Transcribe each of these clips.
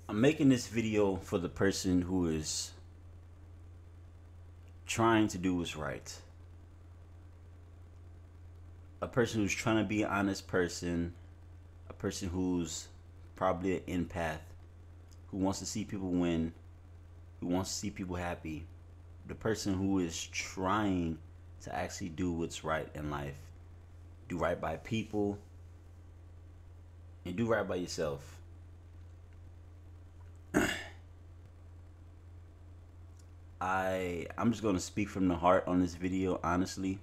I'm making this video for the person who is trying to do what's right. A person who's trying to be an honest person, a person who's probably an empath, who wants to see people win, who wants to see people happy. The person who is trying to actually do what's right in life. Do right by people and do right by yourself. I'm just gonna speak from the heart on this video, honestly.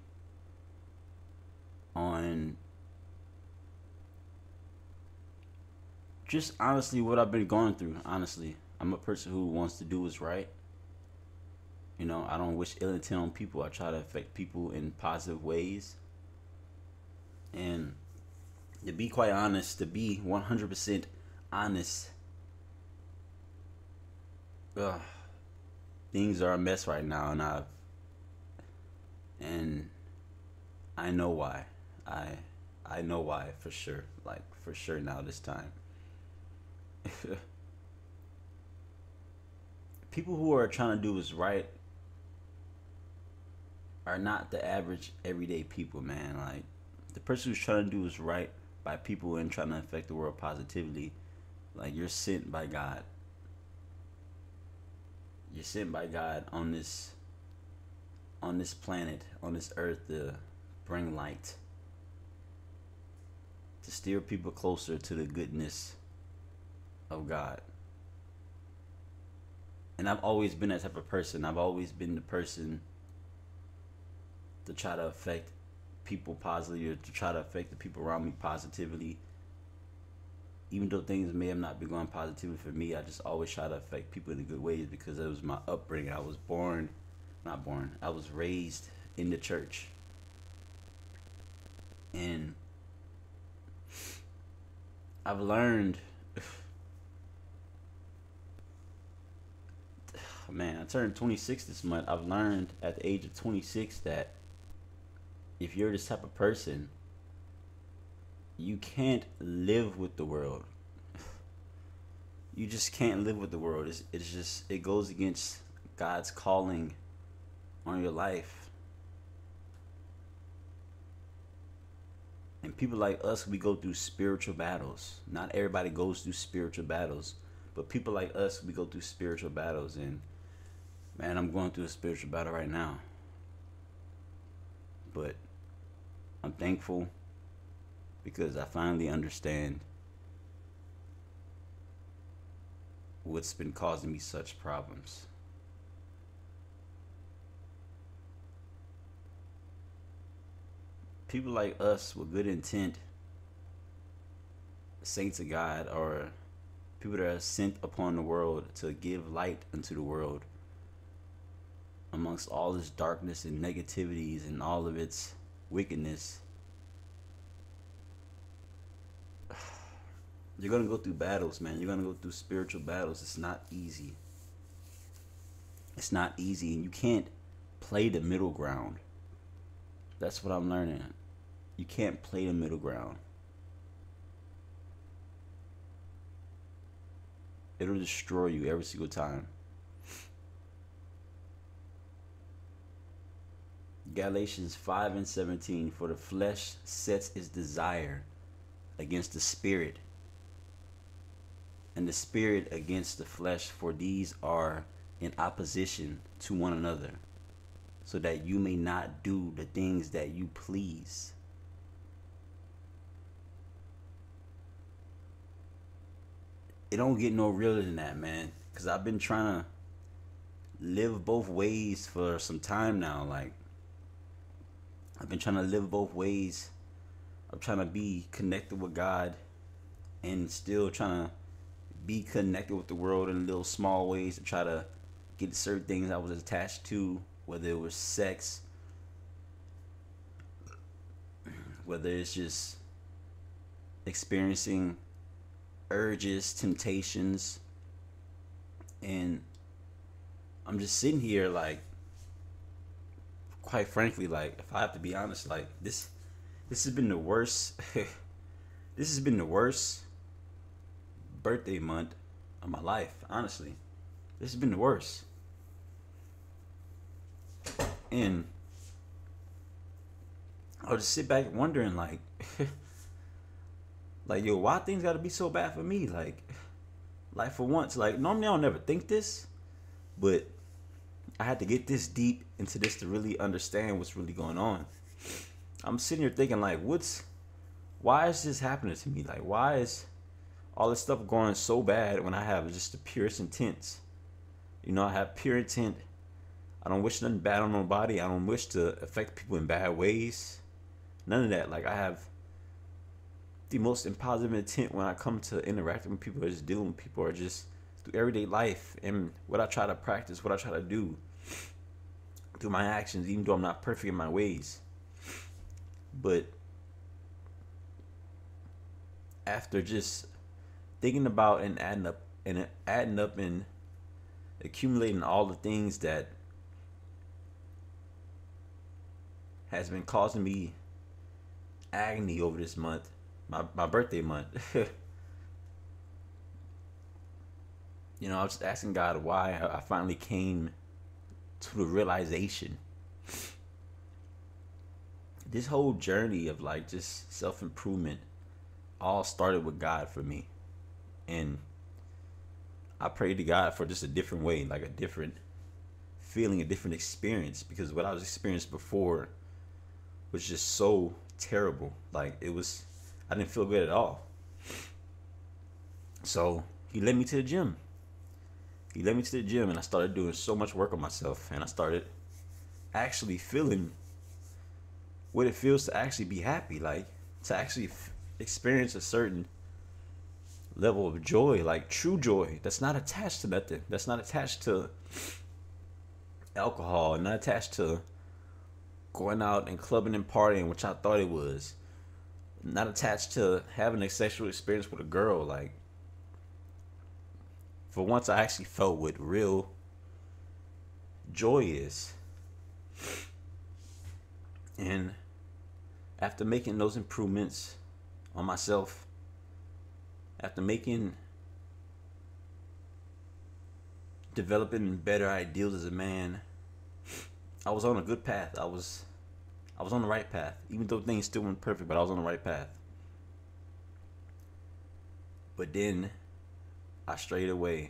On just honestly what I've been going through. Honestly, I'm a person who wants to do what's right. You know, I don't wish ill intent on people. I try to affect people in positive ways. And to be quite honest, to be 100% honest, ugh, things are a mess right now, and I know why. I know why for sure. Like for sure now this time. People who are trying to do what's right are not the average everyday people, man. Like the person who's trying to do what's right by people and trying to affect the world positively, like you're sent by God. You're sent by God on this planet, on this earth to bring light, to steer people closer to the goodness of God. And I've always been that type of person. I've always been the person to try to affect people positively, or to try to affect the people around me positively. Even though things may have not been going positively for me, I just always try to affect people in good ways because it was my upbringing. I was I was raised in the church. And I've learned, man, I turned 26 this month. I've learned at the age of 26 that if you're this type of person, you can't live with the world. You just can't live with the world. It's just, it goes against God's calling on your life. And people like us, we go through spiritual battles. Not everybody goes through spiritual battles, but people like us, we go through spiritual battles. And man, I'm going through a spiritual battle right now. But I'm thankful because I finally understand what's been causing me such problems. People like us with good intent, saints of God, or people that are sent upon the world to give light unto the world amongst all this darkness and negativities and all of its wickedness. You're gonna go through battles, man. You're gonna go through spiritual battles. It's not easy. It's not easy, and you can't play the middle ground. That's what I'm learning. You can't play the middle ground. It'll destroy you every single time. Galatians 5:17, for the flesh sets its desire against the spirit, and the spirit against the flesh, for these are in opposition to one another, so that you may not do the things that you please. It don't get no realer than that, man. Because I've been trying to live both ways for some time now. Like, I've been trying to live both ways. I'm trying to be connected with God and still trying to be connected with the world in little small ways to try to get certain things I was attached to, whether it was sex, whether it's just experiencing urges, temptations. And I'm just sitting here like, quite frankly, like, if I have to be honest, like this has been the worst this has been the worst birthday month of my life. Honestly, this has been the worst. And I'll just sit back wondering, like, like, yo, why things got to be so bad for me? Like for once, like normally I'll never think this, but I had to get this deep into this to really understand what's really going on. I'm sitting here thinking, like, why is this happening to me? Like, why is all this stuff going so bad when I have just the purest intents? You know, I have pure intent. I don't wish nothing bad on nobody. I don't wish to affect people in bad ways. None of that. Like, I have the most positive intent when I come to interacting with people, or just dealing with people, or just through everyday life, and what I try to practice, what I try to do through my actions, even though I'm not perfect in my ways. But after just thinking about and adding up and accumulating all the things that has been causing me agony over this month, my birthday month. You know, I was just asking God why I finally came to the realization. This whole journey of like just self-improvement all started with God for me. And I prayed to God for just a different way, like a different feeling, a different experience, because what I was experiencing before was just so terrible. Like I didn't feel good at all. So he led me to the gym. And I started doing so much work on myself, and I started actually feeling what it feels to actually be happy, like to actually experience a certain level of joy, like true joy that's not attached to nothing, that's not attached to alcohol, not attached to going out and clubbing and partying, which I thought it was, not attached to having a sexual experience with a girl. Like, for once, I actually felt what real joy is. And after making those improvements on myself, after developing better ideals as a man, I was on a good path. I was on the right path, even though things still weren't perfect, but I was on the right path. But then I strayed away,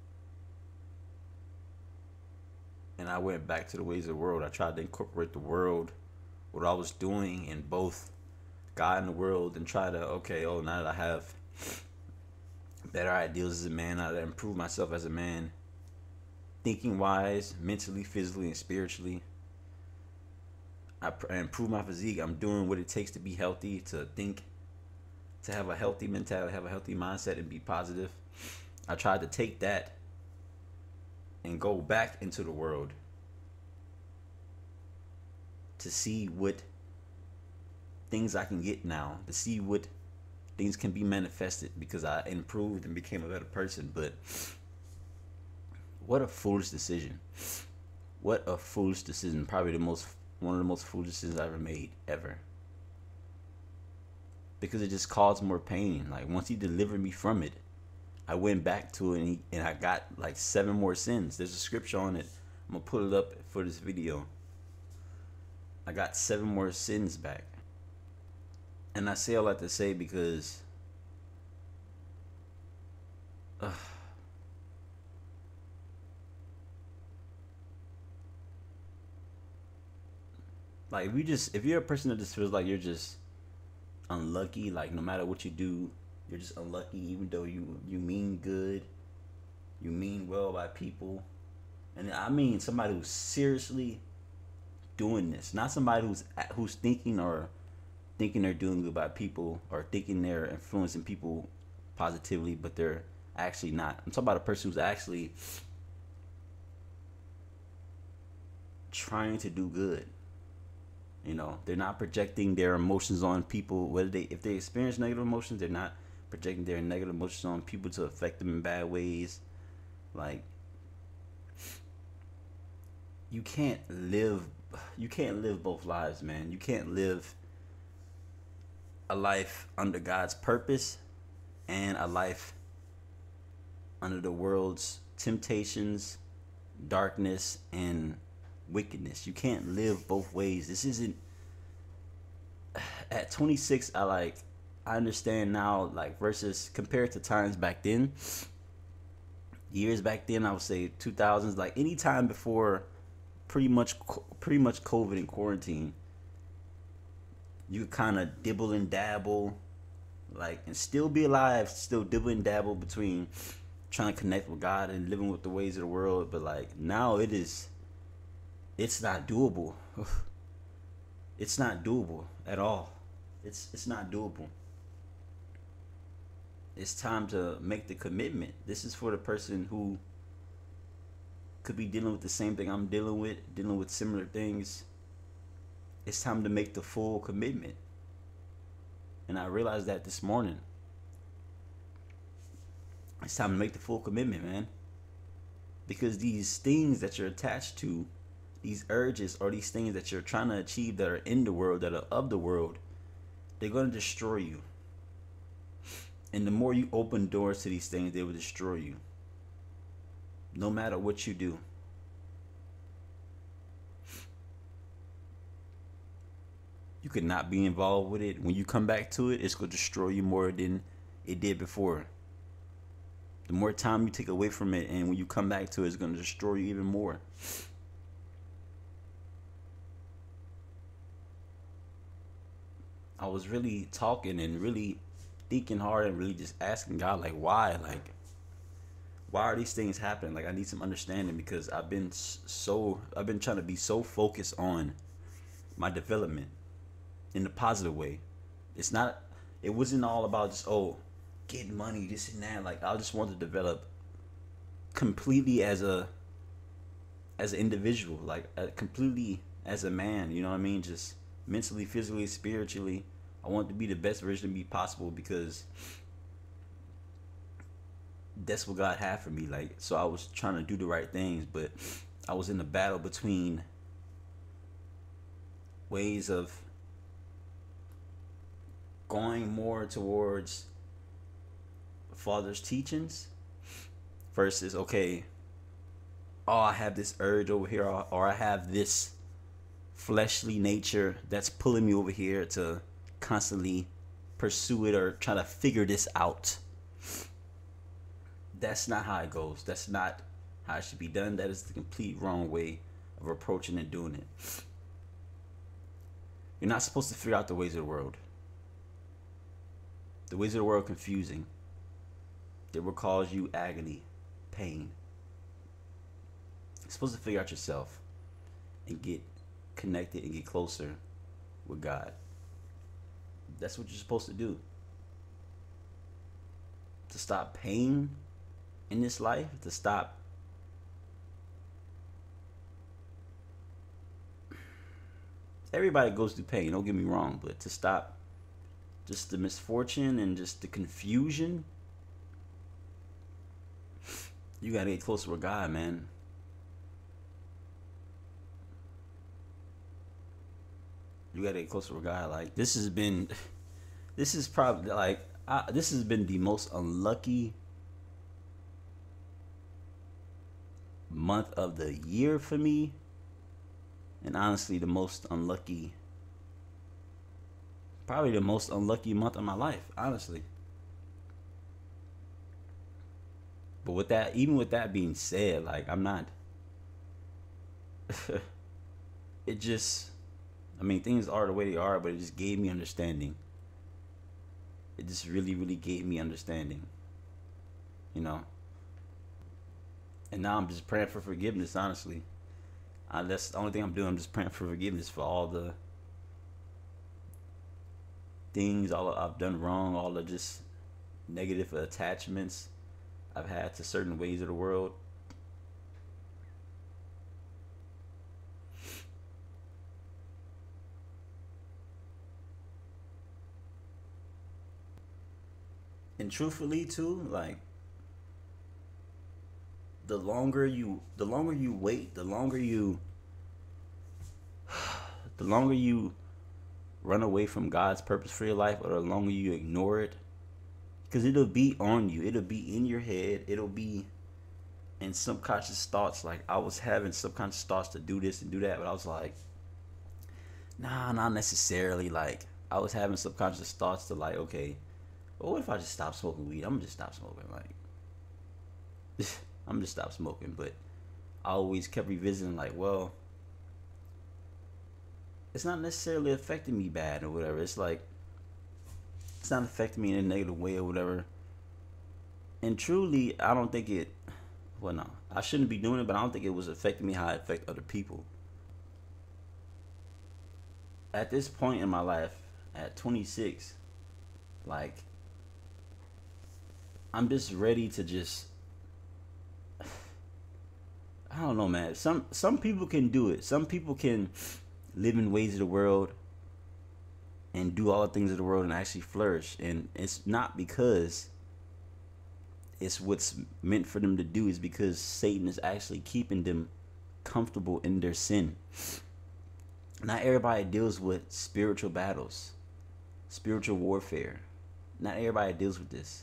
and I went back to the ways of the world. I tried to incorporate the world, what I was doing in both God and the world, and try to, now that I have better ideals as a man, now that I improve myself as a man, thinking wise, mentally, physically, and spiritually, I improve my physique. I'm doing what it takes to be healthy, to think, to have a healthy mentality, have a healthy mindset, and be positive. I tried to take that and go back into the world to see what things I can get now, to see what things can be manifested, because I improved and became a better person. But what a foolish decision. What a foolish decision. Probably one of the most foolish decisions I ever made, ever. Because it just caused more pain. Like, once he delivered me from it, I went back to it, and I got like 7 more sins. There's a scripture on it. I'm going to put it up for this video. I got 7 more sins back. And I say all that to say because like, if you're a person that just feels like you're just unlucky, like no matter what you do, you're just unlucky, even though you mean good, you mean well by people. And I mean somebody who's seriously doing this, not somebody who's thinking they're doing good by people, or thinking they're influencing people positively, but they're actually not. I'm talking about a person who's actually trying to do good. You know, they're not projecting their emotions on people. If they experience negative emotions, they're not projecting their negative emotions on people to affect them in bad ways. Like, you can't live both lives, man. You can't live a life under God's purpose and a life under the world's temptations, darkness, and wickedness. You can't live both ways. This isn't at 26. I understand now, like, versus compared to times back then, years back then. I would say 2000s, like any time before, pretty much COVID and quarantine. You could kind of dibble and dabble, like, and still be alive, still dibble and dabble between trying to connect with God and living with the ways of the world. But like now, it's not doable. It's not doable at all. It's not doable. It's time to make the commitment. This is for the person who could be dealing with the same thing I'm dealing with similar things. It's time to make the full commitment. And I realized that this morning. It's time to make the full commitment, man. Because these things that you're attached to, these urges or these things that you're trying to achieve that are in the world, that are of the world, they're going to destroy you. And the more you open doors to these things, they will destroy you. No matter what you do. You could not be involved with it. When you come back to it, it's going to destroy you more than it did before. The more time you take away from it, and when you come back to it, it's going to destroy you even more. I was really talking and really thinking hard and really just asking God, like, why? Like, why are these things happening? Like, I need some understanding, because I've been trying to be so focused on my development in the positive way. It wasn't all about just, getting money, this and that. Like, I just want to develop completely as an individual, like completely as a man, you know what I mean? Just mentally, physically, spiritually. I want to be the best version of me possible, because that's what God had for me. Like, so I was trying to do the right things, but I was in a battle between ways of going more towards Father's teachings versus, I have this urge over here, or I have this fleshly nature that's pulling me over here to constantly pursue it or try to figure this out. That's not how it goes. That's not how it should be done. That is the complete wrong way of approaching and doing it. You're not supposed to figure out the ways of the world. The ways of the world are confusing. They will cause you agony, pain. You're supposed to figure out yourself and get connected and get closer with God. That's what you're supposed to do. To stop pain in this life, to stop everybody goes through pain, don't get me wrong, but to stop just the misfortune and just the confusion, you gotta get closer with God, man. You gotta get closer with God. Like, this has been the most unlucky month of the year for me, and honestly probably the most unlucky month of my life, honestly. But even with that being said, like, I'm not things are the way they are, but it just gave me understanding. It just really, really gave me understanding, you know. And now I'm just praying for forgiveness, honestly. That's the only thing I'm doing. I'm just praying for forgiveness for all the things I've done wrong, all the just negative attachments I've had to certain ways of the world. And truthfully too, like, the longer you wait, the longer you run away from God's purpose for your life, or the longer you ignore it, Because it'll be on you. It'll be in your head. It'll be in subconscious thoughts. Like I was having subconscious thoughts to do this and do that, but I was like, nah, not necessarily. Like I was having subconscious thoughts to like, okay, well, what if I just stop smoking weed? I'm gonna just stop smoking. Like I'm just stop smoking. But I always kept revisiting like, well, it's not necessarily affecting me bad or whatever. It's like it's not affecting me in a negative way or whatever. And truly, I don't think it. Well, no, I shouldn't be doing it, but I don't think it was affecting me how it affect other people. At this point in my life, at 26, like I'm just ready to just. I don't know, man. Some people can do it. Some people can live in ways of the world and do all the things of the world and actually flourish. And it's not because it's what's meant for them to do, is because Satan is actually keeping them comfortable in their sin. Not everybody deals with spiritual battles, spiritual warfare. Not everybody deals with this,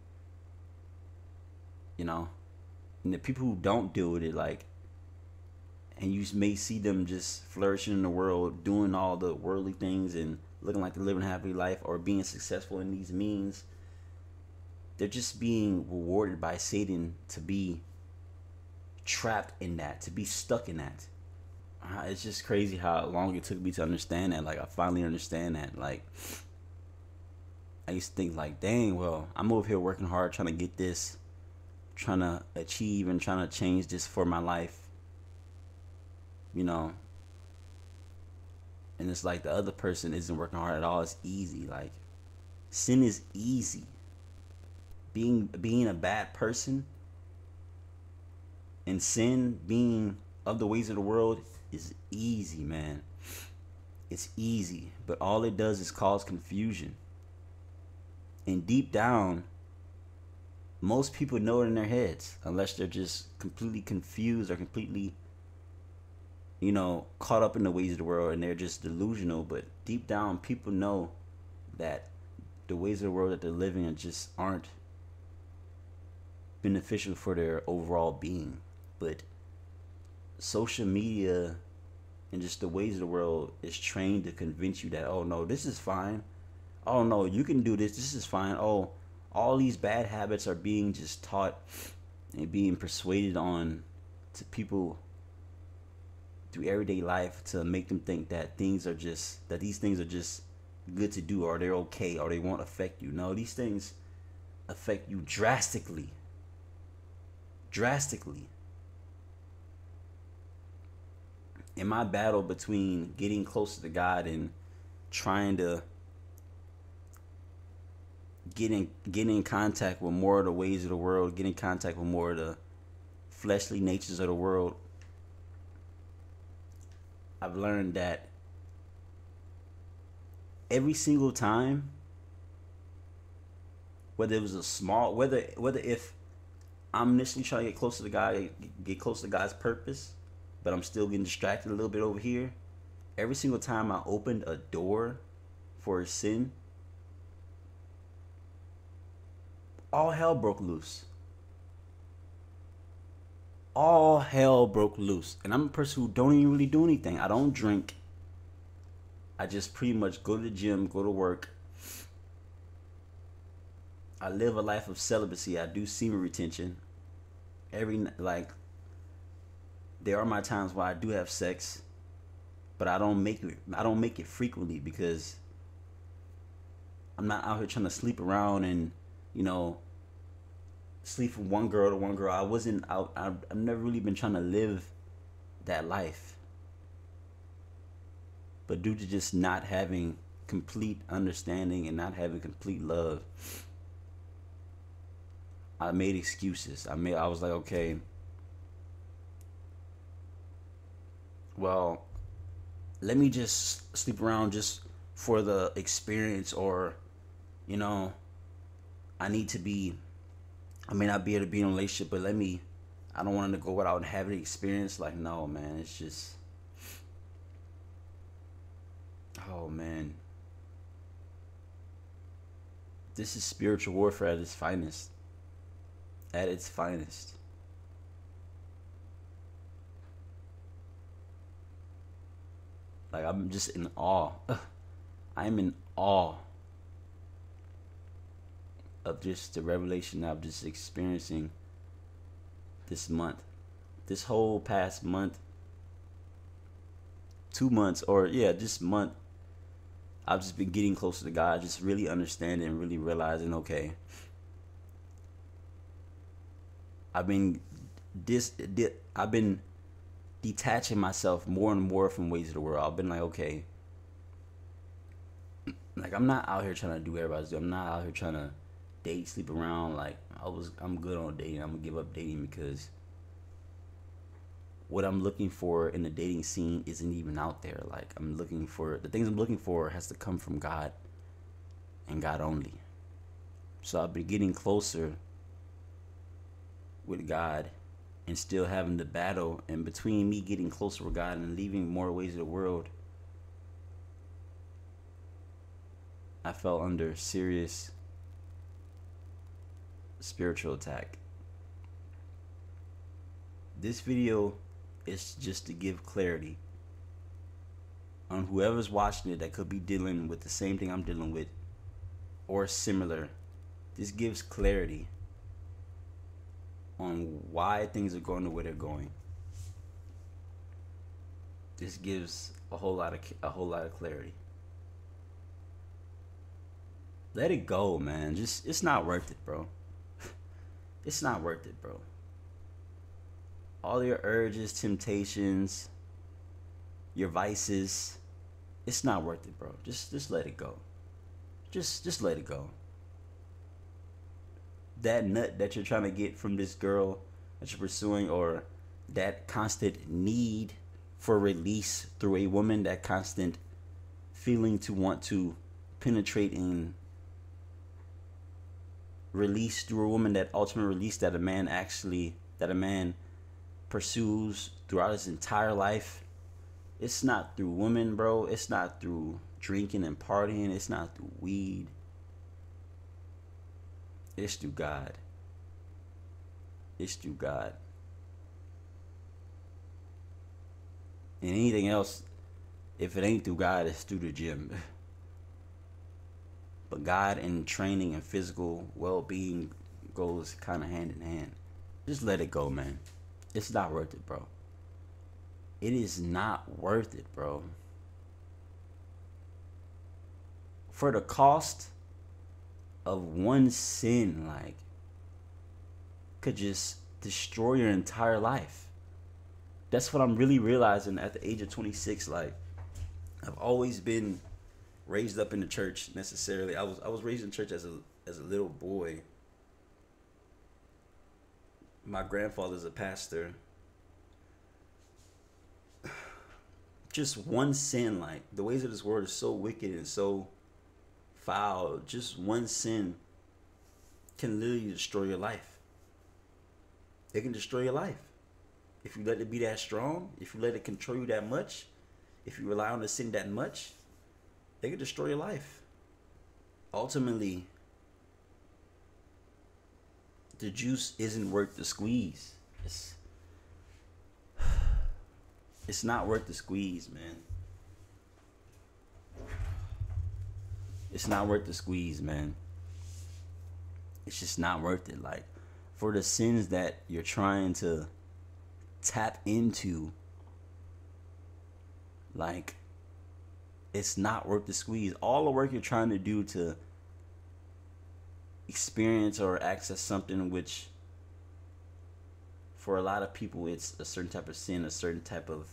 you know. And the people who don't deal with it, like, and you may see them just flourishing in the world, doing all the worldly things and looking like they're living a happy life or being successful in these means, they're just being rewarded by Satan to be trapped in that, to be stuck in that. It's just crazy how long it took me to understand that. Like, I finally understand that. Like, I used to think like, dang, well, I'm over here working hard trying to get this, trying to achieve and trying to change this for my life, you know. And it's like the other person isn't working hard at all. It's easy. Like, sin is easy. Being a bad person and sin, being of the ways of the world, is easy, man. It's easy, but all it does is cause confusion. And deep down, most people know it in their heads, unless they're just completely confused or completely, you know, caught up in the ways of the world and they're just delusional. But deep down, people know that the ways of the world that they're living in just aren't beneficial for their overall being. But social media and just the ways of the world is trained to convince you that, oh no, this is fine. Oh no, you can do this. This is fine. Oh, all these bad habits are being just taught and being persuaded on to people through everyday life to make them think that these things are just good to do, or they're okay, or they won't affect you. No, these things affect you drastically. Drastically. In my battle between getting closer to God and trying to get in contact with more of the ways of the world, get in contact with more of the fleshly natures of the world, I've learned that every single time, whether it was a small, whether if I'm initially trying to get close to the guy, get close to God's purpose, but I'm still getting distracted a little bit over here. Every single time I opened a door for a sin, all hell broke loose. All hell broke loose. And I'm a person who don't even really do anything. I don't drink. I just pretty much go to the gym, go to work. I live a life of celibacy. I do semen retention. There are my times where I do have sex, but I don't make it frequently, because I'm not out here trying to sleep around and, you know, sleep from one girl to one girl. I wasn't out. I've never really been trying to live that life. But due to just not having complete understanding and not having complete love, I made excuses. I was like, okay, well, let me just sleep around just for the experience, or, you know, I need to be, I may not be able to be in a relationship, but I don't want to go out and have the experience. Like, no, man, it's just, oh, man. This is spiritual warfare at its finest. At its finest. Like, I'm just in awe. I'm in awe of just the revelation I'm just experiencing this month. This whole past month, 2 months, or yeah, this month, I've just been getting closer to God, just really understanding and really realizing, okay, I've been I've been detaching myself more and more from ways of the world. I've been like, okay, like I'm not out here trying to do what everybody's doing. I'm not out here trying to date, sleep around. Like I'm good on dating. I'm gonna give up dating because what I'm looking for in the dating scene isn't even out there. Like I'm looking for the things I'm looking for has to come from God and God only. So I've been getting closer with God and still having the battle. And between me getting closer with God and leaving more ways of the world, I fell under serious spiritual attack. This video is just to give clarity on whoever's watching it that could be dealing with the same thing I'm dealing with or similar. This gives clarity on why things are going the way they're going. This gives a whole lot of clarity. Let it go, man. Just it's not worth it, bro. It's not worth it, bro. All your urges, temptations, your vices, it's not worth it, bro. Just let it go. Just let it go. That nut that you're trying to get from this girl that you're pursuing, or that constant need for release through a woman, that constant feeling to want to penetrate and release through a woman, that ultimate release that a man pursues throughout his entire life. It's not through women, bro. It's not through drinking and partying. It's not through weed. It's through God. It's through God. And anything else, if it ain't through God, it's through the gym. But God and training and physical well-being goes kind of hand in hand. Just let it go, man. It's not worth it, bro. It is not worth it, bro. For the cost of one sin, like, could just destroy your entire life. That's what I'm really realizing at the age of 26. Like, I've always been raised up in the church necessarily. I was raised in church as a little boy. My grandfather's a pastor. Just one sin, like, the ways of this world is so wicked and so foul. Just one sin can literally destroy your life. It can destroy your life. If you let it be that strong, if you let it control you that much, if you rely on the sin that much, it can destroy your life. Ultimately, the juice isn't worth the squeeze. It's not worth the squeeze, man. It's not worth the squeeze, man. It's just not worth it. Like, for the sins that you're trying to tap into, like, it's not worth the squeeze. All the work you're trying to do to experience or access something which, for a lot of people, it's a certain type of sin, a certain type of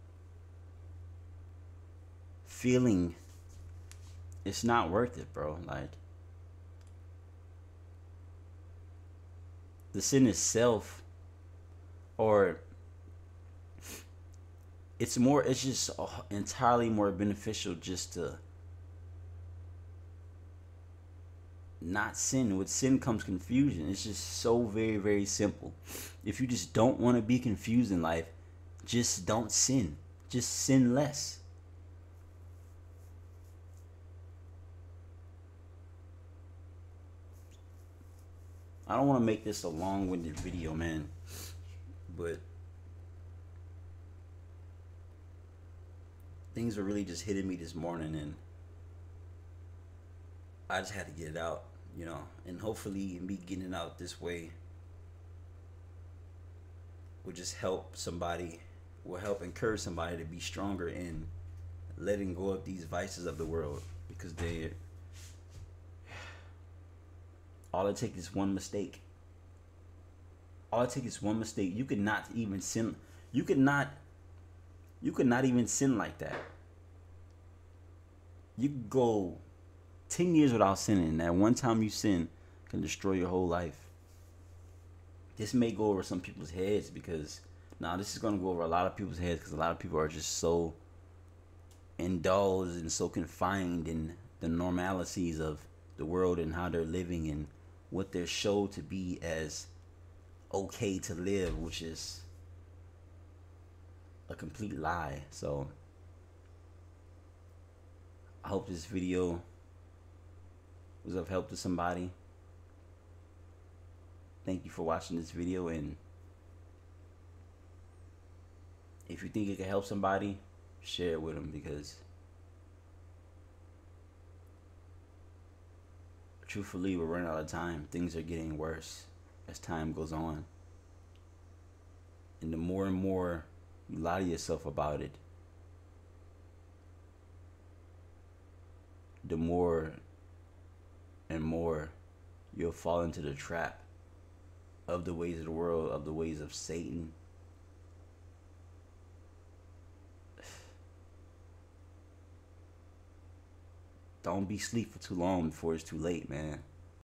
feeling. It's not worth it, bro. Like, the sin itself, or it's just entirely more beneficial just to not sin. With sin comes confusion. It's just so very, very simple. If you just don't want to be confused in life, just don't sin. Just sin less. I don't want to make this a long-winded video, man, but things were really just hitting me this morning, and I just had to get it out, you know. And hopefully, me getting it out this way will just help somebody, will help encourage somebody to be stronger in letting go of these vices of the world, because they, all it takes is one mistake. All it takes is one mistake. You could not even sin. You could not even sin like that. You could go 10 years without sinning. That one time you sin can destroy your whole life. This may go over some people's heads, because now this is going to go over a lot of people's heads, because a lot of people are just so indulged and so confined in the normalities of the world and how they're living and what they're showed to be as okay to live, which is a complete lie. So I hope this video was of help to somebody. Thank you for watching this video, and if you think it can help somebody, share it with them, because truthfully, we're running out of time. Things are getting worse as time goes on, and the more and more you lie to yourself about it, the more and more you'll fall into the trap of the ways of the world, of the ways of Satan. Don't be asleep for too long before it's too late, man.